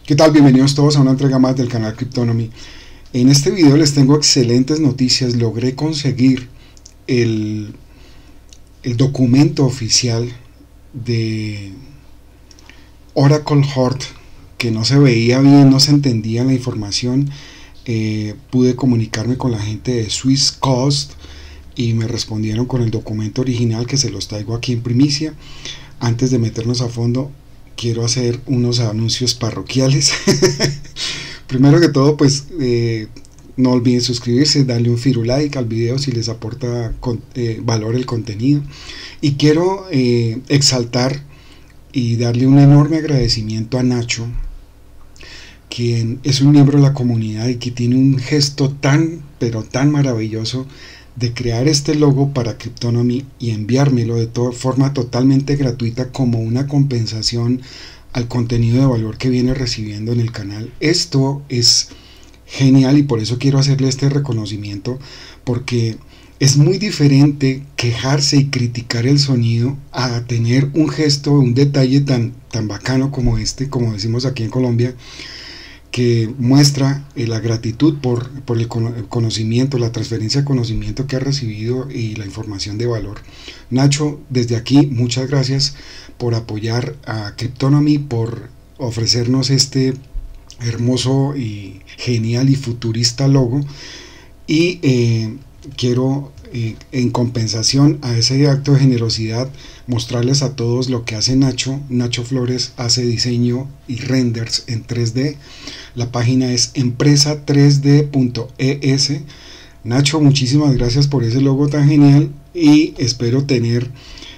¿Qué tal? Bienvenidos todos a una entrega más del canal Cryptonomy. En este video les tengo excelentes noticias. Logré conseguir el documento oficial de Oracle Heart, que no se veía bien, no se entendía la información. Pude comunicarme con la gente de Swiss Coast y me respondieron con el documento original, que se los traigo aquí en primicia. Antes de meternos a fondo, quiero hacer unos anuncios parroquiales. Primero que todo, pues no olviden suscribirse, darle un like al video si les aporta valor el contenido. Y quiero exaltar y darle un enorme agradecimiento a Nacho, quien es un miembro de la comunidad y que tiene un gesto tan, pero tan maravilloso de crear este logo para Cryptonomy y enviármelo de forma totalmente gratuita como una compensación al contenido de valor que viene recibiendo en el canal. Esto es genial y por eso quiero hacerle este reconocimiento, porque es muy diferente quejarse y criticar el sonido a tener un gesto, un detalle tan bacano como este, como decimos aquí en Colombia, que muestra la gratitud por el conocimiento, la transferencia de conocimiento que ha recibido y la información de valor. Nacho, desde aquí, muchas gracias por apoyar a Cryptonomy, por ofrecernos este hermoso y genial y futurista logo. Y quiero, en compensación a ese acto de generosidad, mostrarles a todos lo que hace Nacho. Nacho Flores hace diseño y renders en 3D. La página es empresa3d.es. Nacho, muchísimas gracias por ese logo tan genial y espero tener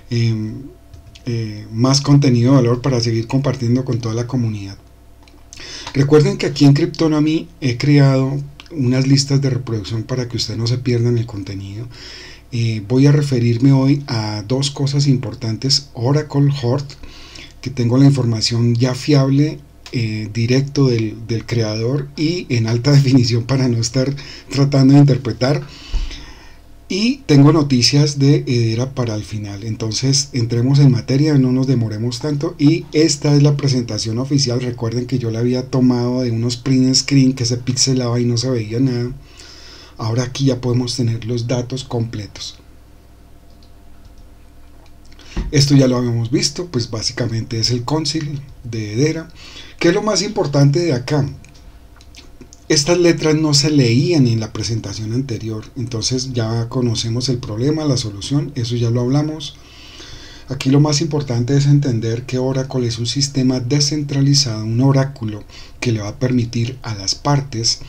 más contenido de valor para seguir compartiendo con toda la comunidad. Recuerden que aquí en Cryptonomy he creado unas listas de reproducción para que ustedes no se pierdan el contenido. Voy a referirme hoy a dos cosas importantes. Oracle Heart, que tengo la información ya fiable, directo del creador y en alta definición para no estar tratando de interpretar. Y tengo noticias de Hedera para el final. Entonces entremos en materia, no nos demoremos tanto. Y esta es la presentación oficial. Recuerden que yo la había tomado de unos print screen que se pixelaba y no se veía nada. Ahora aquí ya podemos tener los datos completos. Esto ya lo habíamos visto, pues básicamente es el console de Hedera. ¿Qué es lo más importante de acá? Estas letras no se leían en la presentación anterior, entonces ya conocemos el problema, la solución, eso ya lo hablamos. Aquí lo más importante es entender que Oracle es un sistema descentralizado, un oráculo que le va a permitir a las partes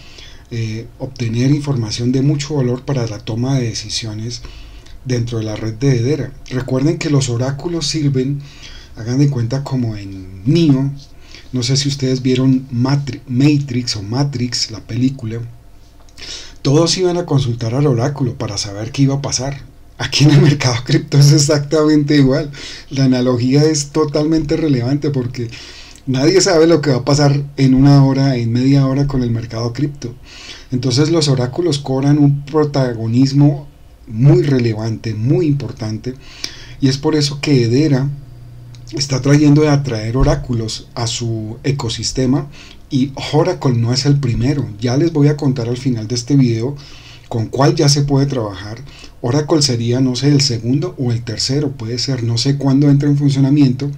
obtener información de mucho valor para la toma de decisiones dentro de la red de Hedera. Recuerden que los oráculos sirven, hagan de cuenta, como en Neo. No sé si ustedes vieron Matrix, la película. Todos iban a consultar al oráculo para saber qué iba a pasar. Aquí en el mercado cripto es exactamente igual. La analogía es totalmente relevante porque nadie sabe lo que va a pasar en una hora, en media hora con el mercado cripto. Entonces los oráculos cobran un protagonismo muy relevante, muy importante. Y es por eso que Hedera está trayendo de atraer oráculos a su ecosistema, y Oracle no es el primero. Ya les voy a contar al final de este video con cuál ya se puede trabajar. Oracle sería, no sé, el segundo o el tercero, puede ser, no sé cuándo entra en funcionamiento,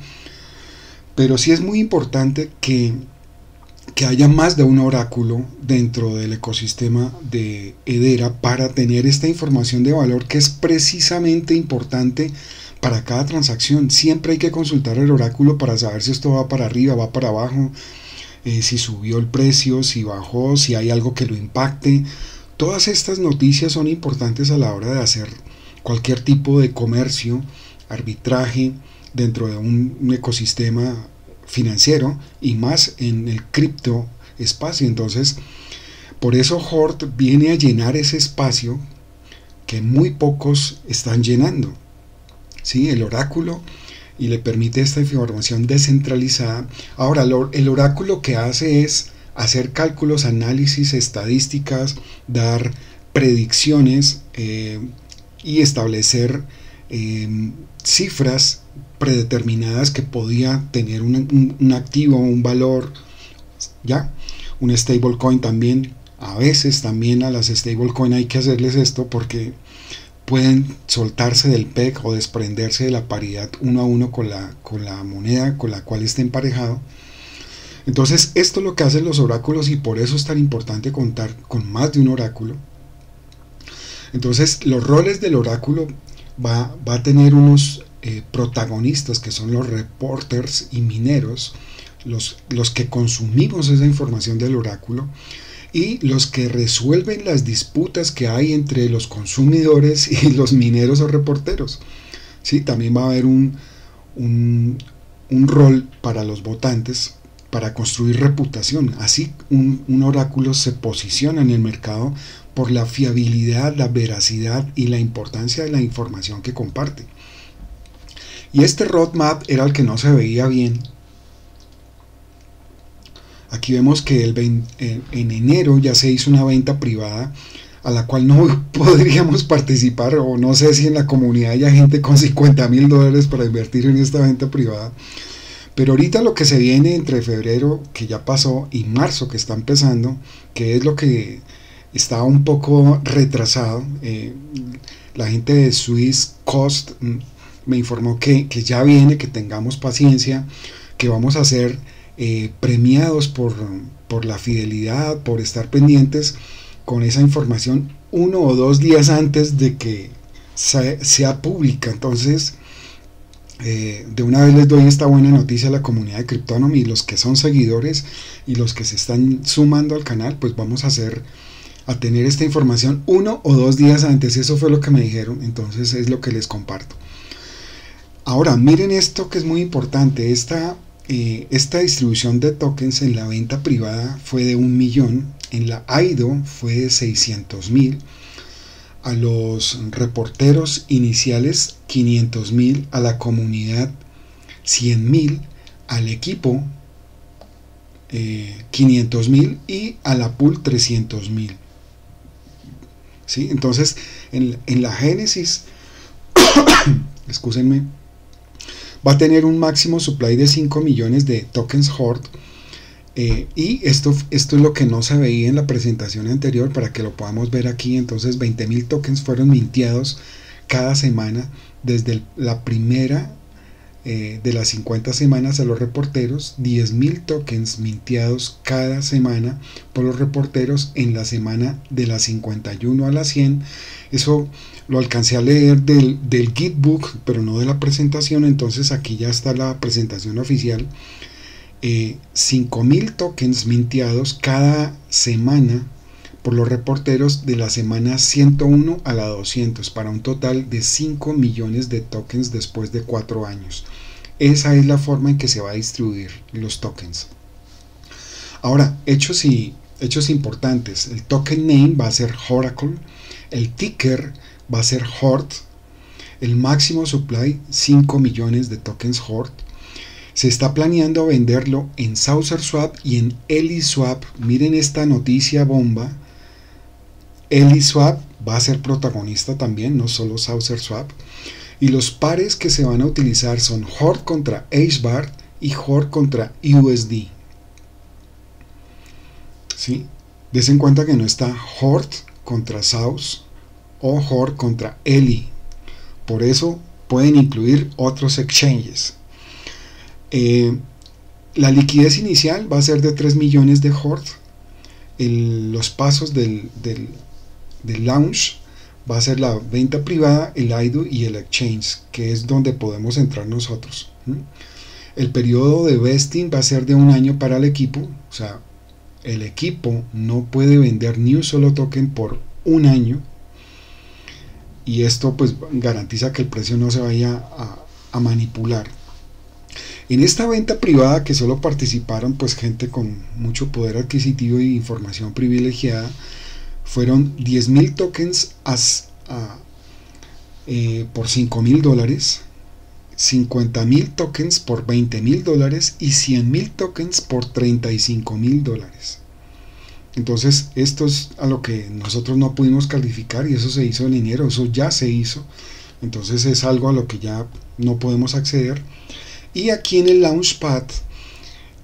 pero sí es muy importante que haya más de un oráculo dentro del ecosistema de Hedera para tener esta información de valor que es precisamente importante para cada transacción. Siempre hay que consultar el oráculo para saber si esto va para arriba, va para abajo, si subió el precio, si bajó, si hay algo que lo impacte. Todas estas noticias son importantes a la hora de hacer cualquier tipo de comercio, arbitraje dentro de un ecosistema financiero, y más en el cripto espacio. Entonces, por eso Hort viene a llenar ese espacio que muy pocos están llenando. ¿Sí? El oráculo, y le permite esta información descentralizada. Ahora, el oráculo que hace es hacer cálculos, análisis, estadísticas, dar predicciones y establecer cifras predeterminadas que podía tener un activo, un valor ¿ya? Un stablecoin también, a veces también a las stablecoin hay que hacerles esto porque pueden soltarse del PEG o desprenderse de la paridad uno a uno con la moneda con la cual esté emparejado. Entonces esto es lo que hacen los oráculos y por eso es tan importante contar con más de un oráculo. Entonces los roles del oráculo va a tener unos protagonistas que son los reporters y mineros, los que consumimos esa información del oráculo, y los que resuelven las disputas que hay entre los consumidores y los mineros o reporteros. ¿Sí? También va a haber un rol para los votantes para construir reputación. Así un oráculo se posiciona en el mercado por la fiabilidad, la veracidad y la importancia de la información que comparte. Y este roadmap era el que no se veía bien. Aquí vemos que en enero ya se hizo una venta privada a la cual no podríamos participar, o no sé si en la comunidad haya gente con $50,000 para invertir en esta venta privada. Pero ahorita lo que se viene entre febrero, que ya pasó, y marzo, que está empezando, que es lo que está un poco retrasado, la gente de Swiss Cost me informó que ya viene, que tengamos paciencia, que vamos a ser premiados por la fidelidad, por estar pendientes con esa información 1 o 2 días antes de que sea pública. Entonces de una vez les doy esta buena noticia a la comunidad de Cryptonomy, los que son seguidores y los que se están sumando al canal, pues vamos a tener esta información 1 o 2 días antes. Eso fue lo que me dijeron, entonces es lo que les comparto. Ahora miren esto que es muy importante. Esta distribución de tokens en la venta privada fue de 1 millón, en la IDO fue de 600,000, a los reporteros iniciales 500,000, a la comunidad 100,000, al equipo 500,000 y a la pool 300,000. ¿Sí? Entonces en la génesis excúsenme, va a tener un máximo supply de 5 millones de tokens HORT, y esto es lo que no se veía en la presentación anterior, para que lo podamos ver aquí. Entonces 20,000 tokens fueron minteados cada semana desde la primera de las 50 semanas a los reporteros, 10,000 tokens minteados cada semana por los reporteros en la semana de la 51 a la 100. Eso lo alcancé a leer del Gitbook, pero no de la presentación. Entonces aquí ya está la presentación oficial. 5,000 tokens minteados cada semana por los reporteros de la semana 101 a la 200, para un total de 5 millones de tokens después de 4 años. Esa es la forma en que se va a distribuir los tokens. Ahora, hechos importantes. El token name va a ser Oracle, el ticker va a ser HORT, el máximo supply 5 millones de tokens HORT. Se está planeando venderlo en SaucerSwap y en Eliswap. Miren esta noticia bomba. Eliswap va a ser protagonista también, no solo SaucerSwap. Y los pares que se van a utilizar son HORT contra HBAR y HORT contra USD. ¿Sí? Des en cuenta que no está HORT contra SAUS o HORT contra Eli. Por eso pueden incluir otros exchanges. La liquidez inicial va a ser de 3 millones de HORT. Los pasos del launch va a ser la venta privada, el IDO y el exchange, que es donde podemos entrar nosotros. El periodo de vesting va a ser de 1 año para el equipo. O sea, el equipo no puede vender ni un solo token por 1 año, y esto pues garantiza que el precio no se vaya a manipular. En esta venta privada, que solo participaron pues gente con mucho poder adquisitivo y información privilegiada, fueron 10,000 tokens por $5,000, 50,000 tokens por $20,000 y 100,000 tokens por $35,000. Entonces esto es a lo que nosotros no pudimos calificar, y eso se hizo en enero, eso ya se hizo. Entonces es algo a lo que ya no podemos acceder. Y aquí en el Launchpad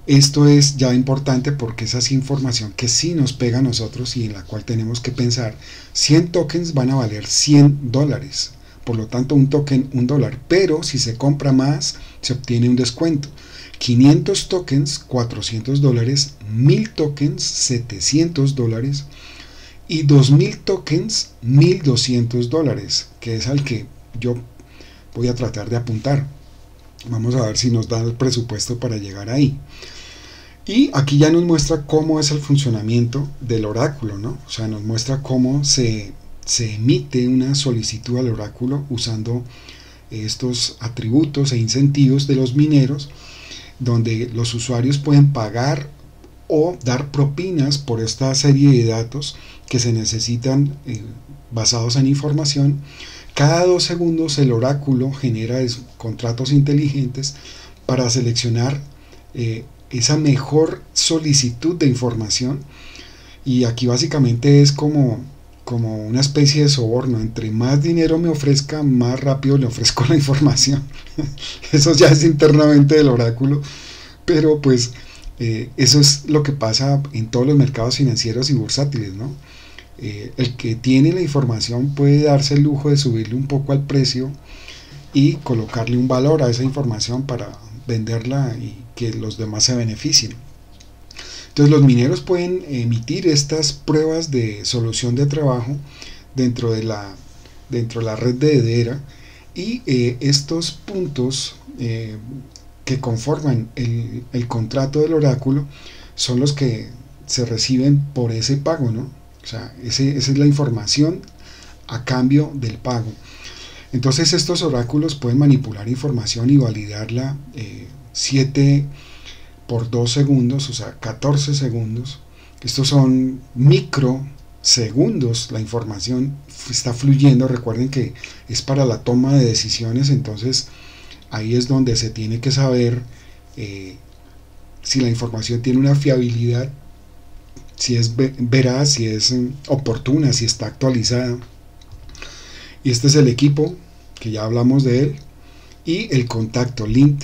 Esto es ya importante porque esa es información que sí nos pega a nosotros y en la cual tenemos que pensar. 100 tokens van a valer $100, por lo tanto un token $1, pero si se compra más se obtiene un descuento. 500 tokens $400, 1000 tokens $700 y 2000 tokens $1200, que es al que yo voy a tratar de apuntar. Vamos a ver si nos da el presupuesto para llegar ahí. Y aquí ya nos muestra cómo es el funcionamiento del oráculo, ¿no? O sea, nos muestra cómo se emite una solicitud al oráculo usando estos atributos e incentivos de los mineros, donde los usuarios pueden pagar o dar propinas por esta serie de datos que se necesitan basados en información. Cada 2 segundos el oráculo genera contratos inteligentes para seleccionar esa mejor solicitud de información, y aquí básicamente es como una especie de soborno. Entre más dinero me ofrezca, más rápido le ofrezco la información. Eso ya es internamente del oráculo, pero pues eso es lo que pasa en todos los mercados financieros y bursátiles, ¿no? El que tiene la información puede darse el lujo de subirle un poco al precio y colocarle un valor a esa información para venderla y que los demás se beneficien. Entonces los mineros pueden emitir estas pruebas de solución de trabajo dentro de la red de Hedera, y estos puntos que conforman el contrato del oráculo son los que se reciben por ese pago, ¿no? O sea, esa es la información a cambio del pago. Entonces estos oráculos pueden manipular información y validarla 7 por 2 segundos, o sea 14 segundos. Estos son microsegundos. La información está fluyendo. Recuerden que es para la toma de decisiones, entonces ahí es donde se tiene que saber si la información tiene una fiabilidad, si es veraz, si es oportuna, si está actualizada. Y este es el equipo, que ya hablamos de él, y el contacto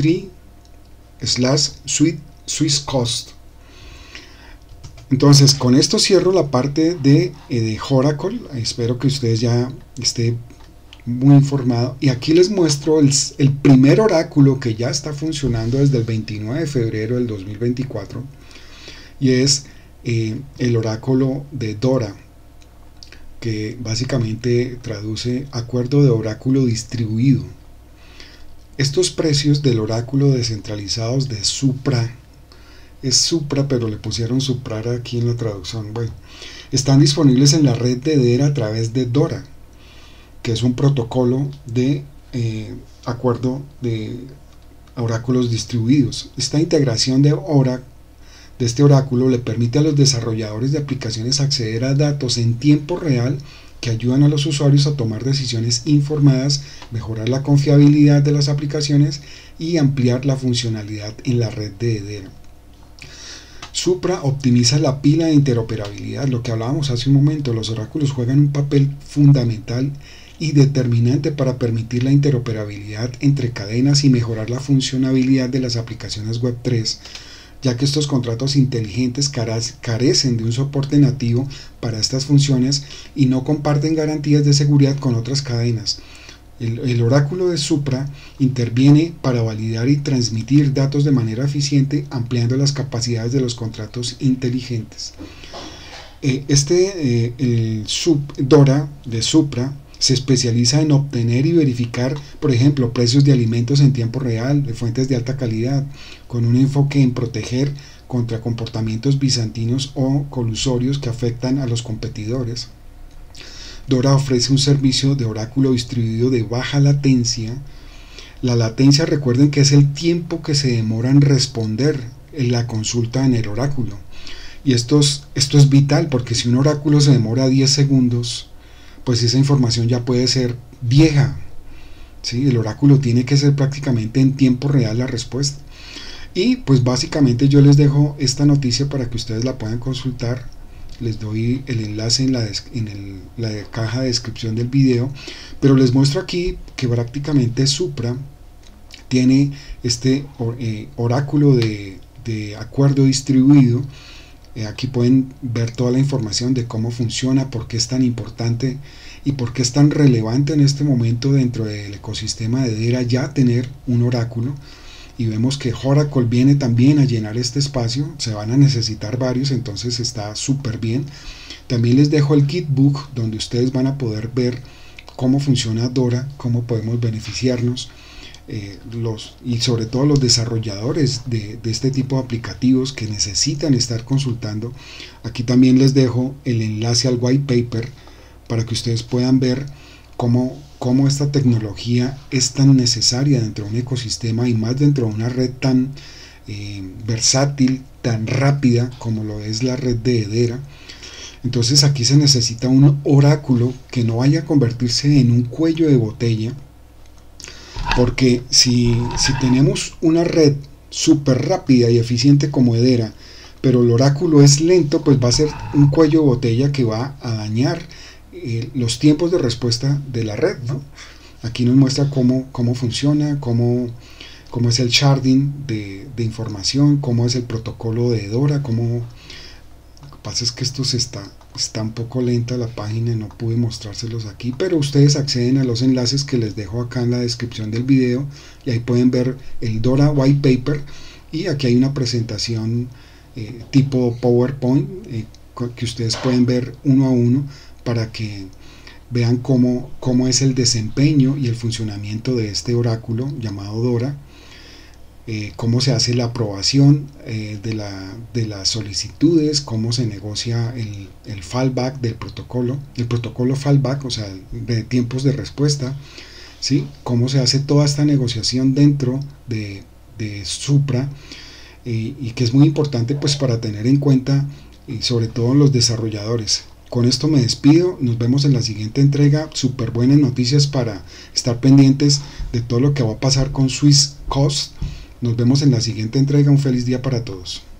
Linktree/Swissquote. Entonces con esto cierro la parte de Oracle. Espero que ustedes ya estén muy informados, y aquí les muestro el primer oráculo que ya está funcionando desde el 29 de febrero del 2024, y es el oráculo de Dora, que básicamente traduce acuerdo de oráculo distribuido. Estos precios del oráculo descentralizados de Supra, es Supra pero le pusieron Suprar aquí en la traducción, bueno, están disponibles en la red de Hedera a través de Dora, que es un protocolo de acuerdo de oráculos distribuidos. Esta integración de este oráculo le permite a los desarrolladores de aplicaciones acceder a datos en tiempo real que ayudan a los usuarios a tomar decisiones informadas, mejorar la confiabilidad de las aplicaciones y ampliar la funcionalidad en la red de Hedera. Supra optimiza la pila de interoperabilidad, lo que hablábamos hace un momento. Los oráculos juegan un papel fundamental y determinante para permitir la interoperabilidad entre cadenas y mejorar la funcionalidad de las aplicaciones Web3, ya que estos contratos inteligentes carecen de un soporte nativo para estas funciones y no comparten garantías de seguridad con otras cadenas. El oráculo de Supra interviene para validar y transmitir datos de manera eficiente, ampliando las capacidades de los contratos inteligentes. Dora de Supra se especializa en obtener y verificar, por ejemplo, precios de alimentos en tiempo real, de fuentes de alta calidad, con un enfoque en proteger contra comportamientos bizantinos o colusorios que afectan a los competidores. Dora ofrece un servicio de oráculo distribuido de baja latencia. La latencia, recuerden que es el tiempo que se demora en responder en la consulta en el oráculo. Y esto es vital, porque si un oráculo se demora 10 segundos, pues esa información ya puede ser vieja, ¿sí? El oráculo tiene que ser prácticamente en tiempo real la respuesta. Y pues básicamente yo les dejo esta noticia para que ustedes la puedan consultar. Les doy el enlace en la caja de descripción del video, pero les muestro aquí que prácticamente Supra tiene este oráculo de de acuerdo distribuido. Aquí pueden ver toda la información de cómo funciona, por qué es tan importante y por qué es tan relevante en este momento dentro del ecosistema de Hedera ya tener un oráculo. Y vemos que Oracle viene también a llenar este espacio, se van a necesitar varios, entonces está súper bien. También les dejo el Gitbook donde ustedes van a poder ver cómo funciona Dora, cómo podemos beneficiarnos. Y sobre todo los desarrolladores de este tipo de aplicativos que necesitan estar consultando. Aquí también les dejo el enlace al white paper para que ustedes puedan ver cómo esta tecnología es tan necesaria dentro de un ecosistema y más dentro de una red tan versátil, tan rápida como lo es la red de Hedera. Entonces aquí se necesita un oráculo que no vaya a convertirse en un cuello de botella, porque si tenemos una red súper rápida y eficiente como Hedera, pero el oráculo es lento, pues va a ser un cuello de botella que va a dañar los tiempos de respuesta de la red, ¿no? Aquí nos muestra cómo funciona, cómo es el sharding de información, cómo es el protocolo de Dora, Lo que pasa es que esto está un poco lenta la página y no pude mostrárselos aquí, pero ustedes acceden a los enlaces que les dejo acá en la descripción del video y ahí pueden ver el Dora White Paper, y aquí hay una presentación tipo PowerPoint que ustedes pueden ver uno a uno para que vean cómo es el desempeño y el funcionamiento de este oráculo llamado Dora. Cómo se hace la aprobación de las solicitudes, cómo se negocia el fallback del protocolo, el protocolo fallback, o sea, de tiempos de respuesta, ¿sí? Cómo se hace toda esta negociación dentro de Supra, y que es muy importante pues para tener en cuenta, y sobre todo los desarrolladores. Con esto me despido, nos vemos en la siguiente entrega. Súper buenas noticias para estar pendientes de todo lo que va a pasar con Swisscost. Nos vemos en la siguiente entrega. Un feliz día para todos.